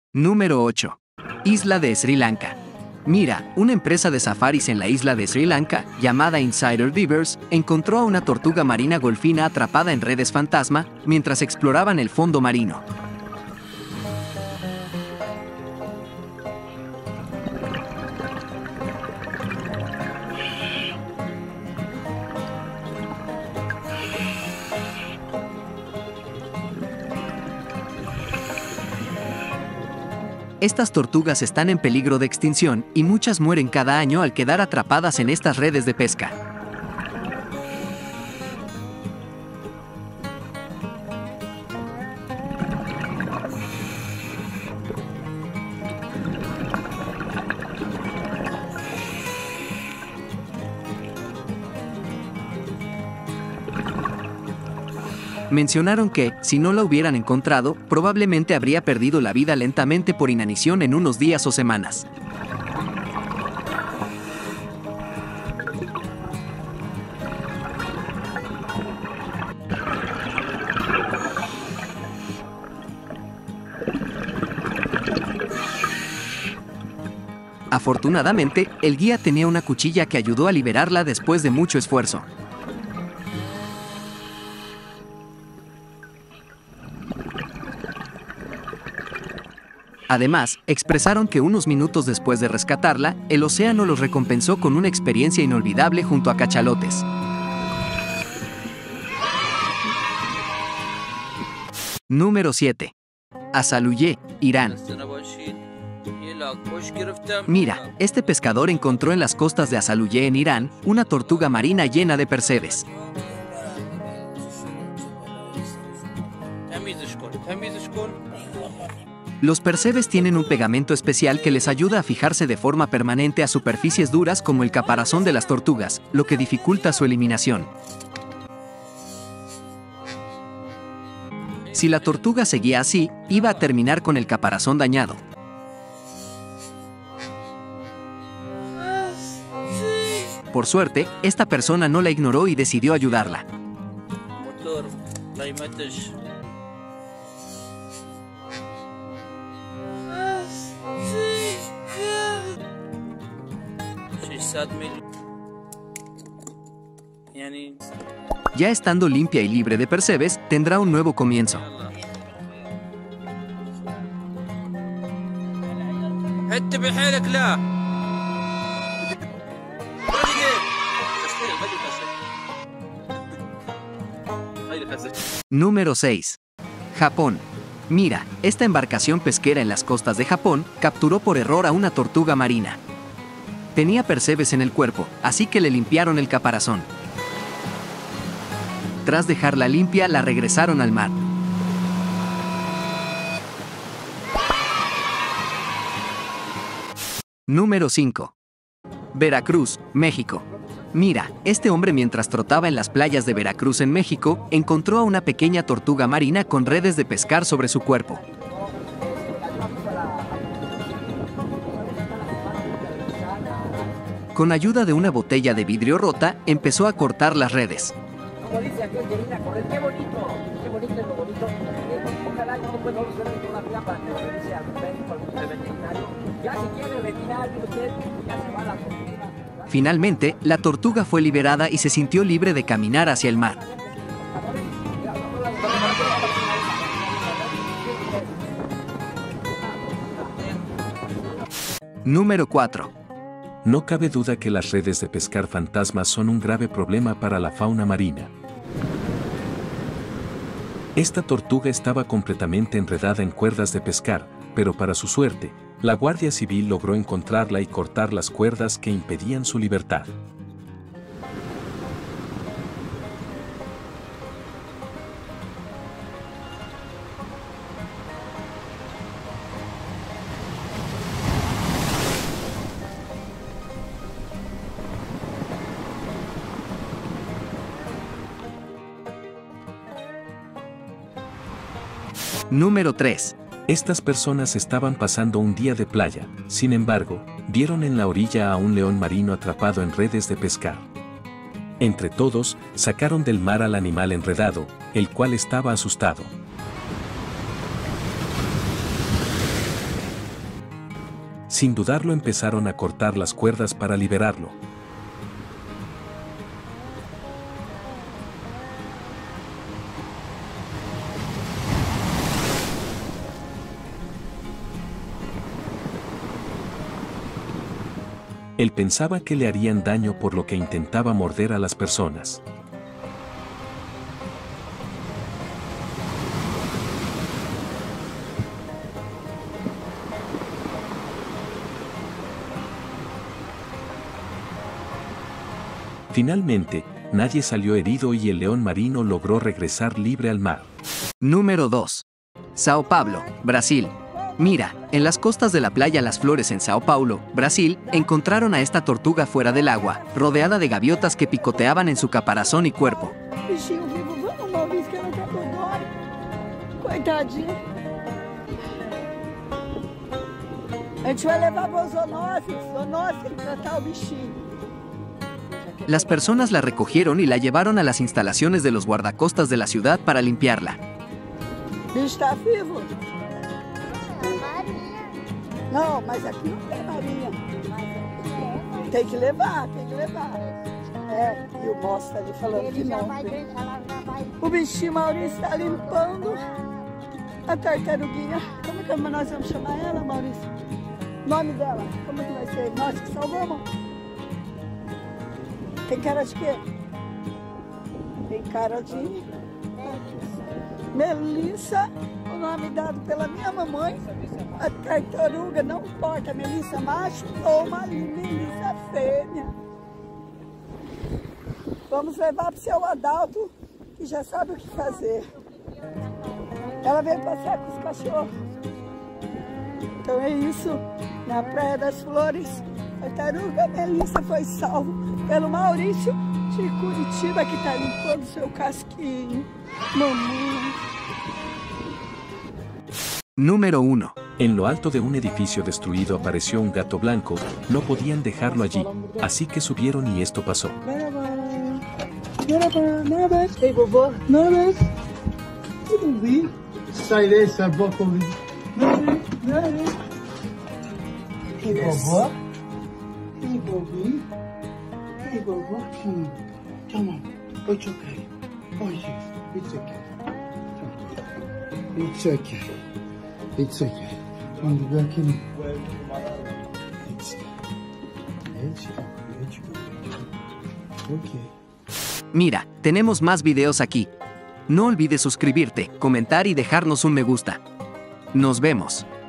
Número 8. Isla de Sri Lanka. Mira, una empresa de safaris en la isla de Sri Lanka, llamada Insider Divers, encontró a una tortuga marina golfina atrapada en redes fantasma mientras exploraban el fondo marino. Estas tortugas están en peligro de extinción y muchas mueren cada año al quedar atrapadas en estas redes de pesca. Mencionaron que, si no la hubieran encontrado, probablemente habría perdido la vida lentamente por inanición en unos días o semanas. Afortunadamente, el guía tenía una cuchilla que ayudó a liberarla después de mucho esfuerzo. Además, expresaron que unos minutos después de rescatarla, el océano los recompensó con una experiencia inolvidable junto a cachalotes. Número 7. Asaluye, Irán. Mira, este pescador encontró en las costas de Asaluye en Irán una tortuga marina llena de percebes. Los percebes tienen un pegamento especial que les ayuda a fijarse de forma permanente a superficies duras como el caparazón de las tortugas, lo que dificulta su eliminación. Si la tortuga seguía así, iba a terminar con el caparazón dañado. Por suerte, esta persona no la ignoró y decidió ayudarla. Ya estando limpia y libre de percebes, tendrá un nuevo comienzo. Número 6. Japón. Mira, esta embarcación pesquera en las costas de Japón capturó por error a una tortuga marina. Tenía percebes en el cuerpo, así que le limpiaron el caparazón. Tras dejarla limpia, la regresaron al mar. Número 5. Veracruz, México. Mira, este hombre mientras trotaba en las playas de Veracruz en México, encontró a una pequeña tortuga marina con redes de pescar sobre su cuerpo. Con ayuda de una botella de vidrio rota, empezó a cortar las redes. Como dice aquí Angelina Correa, qué bonito es lo bonito. Ojalá no pueda resolver con una fila para que lo revise al médico, al veterinario. Ya si quiere retirar usted, ya se va a la tortuga. Finalmente, la tortuga fue liberada y se sintió libre de caminar hacia el mar. Número 4. No cabe duda que las redes de pescar fantasmas son un grave problema para la fauna marina. Esta tortuga estaba completamente enredada en cuerdas de pescar, pero para su suerte, la Guardia Civil logró encontrarla y cortar las cuerdas que impedían su libertad. Número 3. Estas personas estaban pasando un día de playa, sin embargo, vieron en la orilla a un león marino atrapado en redes de pescar. Entre todos, sacaron del mar al animal enredado, el cual estaba asustado. Sin dudarlo empezaron a cortar las cuerdas para liberarlo. Él pensaba que le harían daño por lo que intentaba morder a las personas. Finalmente, nadie salió herido y el león marino logró regresar libre al mar. Número 2. Sao Paulo, Brasil. Mira, en las costas de la playa Las Flores en Sao Paulo, Brasil, encontraron a esta tortuga fuera del agua, rodeada de gaviotas que picoteaban en su caparazón y cuerpo. Bichinho vivo, vamos, Maurício, que ela tá por dói. Coitadinha. A gente vai levar para o zoonóstico, tratar o bichinho. Las personas la recogieron y la llevaron a las instalaciones de los guardacostas de la ciudad para limpiarla. O bicho está vivo? Não, mas aqui não tem Marinha. Tem que levar, tem que levar. É, e o moço está ali falando que não. O bichinho Maurício está limpando a tartaruguinha. Como que nós vamos chamar ela, Maurício? O nome dela, como que vai ser? Nós que salvamos? Tem cara de quê? Tem cara de Melissa, o nome dado pela minha mamãe. A tartaruga, não importa, Melissa macho ou uma Melissa fêmea. Vamos levar para o seu Adalto, que já sabe o que fazer. Ela veio passear com os cachorros. Então é isso, na Praia das Flores, a tartaruga Melissa foi salva pelo Maurício de Curitiba, que está limpando seu casquinho. Mamãe. Número 1. En lo alto de un edificio destruido apareció un gato blanco, no podían dejarlo allí, así que subieron y esto pasó. Ei, vovô? Nada. Eu não vi. Sai dessa boca. Nada. E vovó? E vovô? E vovó? Come on. It's okay. Oh, yes. It's okay. It's okay. It's okay. Quando vê aquele... Okay. Mira, tenemos más videos aquí. No olvides suscribirte, comentar y dejarnos un me gusta. Nos vemos.